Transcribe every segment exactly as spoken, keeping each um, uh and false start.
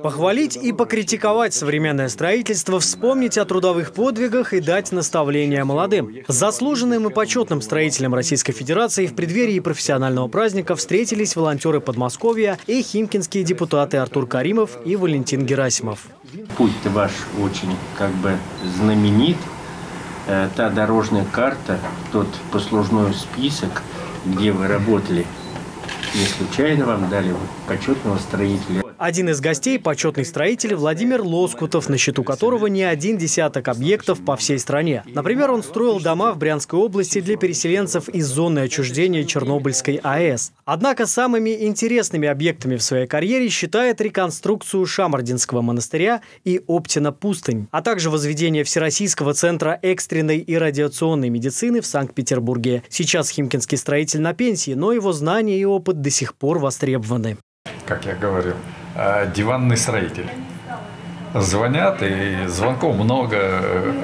Похвалить и покритиковать современное строительство, вспомнить о трудовых подвигах и дать наставления молодым. С заслуженным и почетным строителем Российской Федерации в преддверии профессионального праздника встретились волонтеры Подмосковья и химкинские депутаты Артур Каримов и Валентин Герасимов. Путь ваш очень как бы знаменит. Та дорожная карта, тот послужной список, где вы работали, не случайно вам дали почетного строителя. Один из гостей – почетный строитель Владимир Лоскутов, на счету которого не один десяток объектов по всей стране. Например, он строил дома в Брянской области для переселенцев из зоны отчуждения Чернобыльской АЭС. Однако самыми интересными объектами в своей карьере считает реконструкцию Шамардинского монастыря и Оптина-Пустынь, а также возведение Всероссийского центра экстренной и радиационной медицины в Санкт-Петербурге. Сейчас химкинский строитель на пенсии, но его знания и опыт до сих пор востребованы. Как я говорил, диванный строитель. Звонят, и звонков много.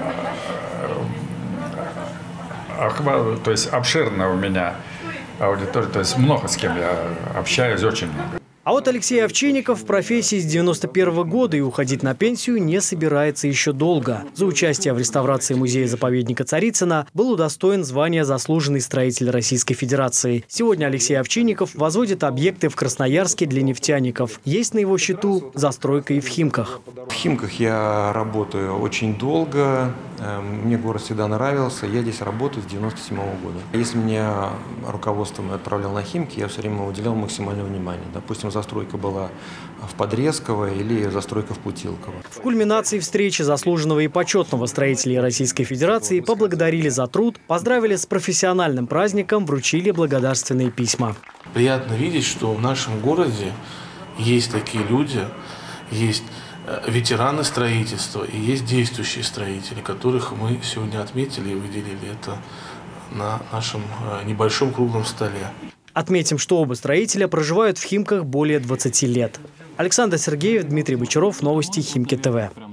То есть обширно у меня аудитория, то есть много с кем я общаюсь, очень много. А вот Алексей Овчинников в профессии с девяносто первого года и уходить на пенсию не собирается еще долго. За участие в реставрации музея-заповедника Царицына был удостоен звания «Заслуженный строитель Российской Федерации». Сегодня Алексей Овчинников возводит объекты в Красноярске для нефтяников. Есть на его счету застройка и в Химках. В Химках я работаю очень долго. Мне город всегда нравился. Я здесь работаю с девяносто седьмого года. Если меня руководство отправляло на Химки, я все время уделял максимальное внимание. Допустим, застройка была в Подрезково или застройка в Путилково. В кульминации встречи заслуженного и почетного строителей Российской Федерации поблагодарили за труд, поздравили с профессиональным праздником, вручили благодарственные письма. Приятно видеть, что в нашем городе есть такие люди, есть ветераны строительства и есть действующие строители, которых мы сегодня отметили и выделили это на нашем небольшом круглом столе. Отметим, что оба строителя проживают в Химках более двадцати лет. Александр Сергеев, Дмитрий Бочаров, новости Химки ТВ.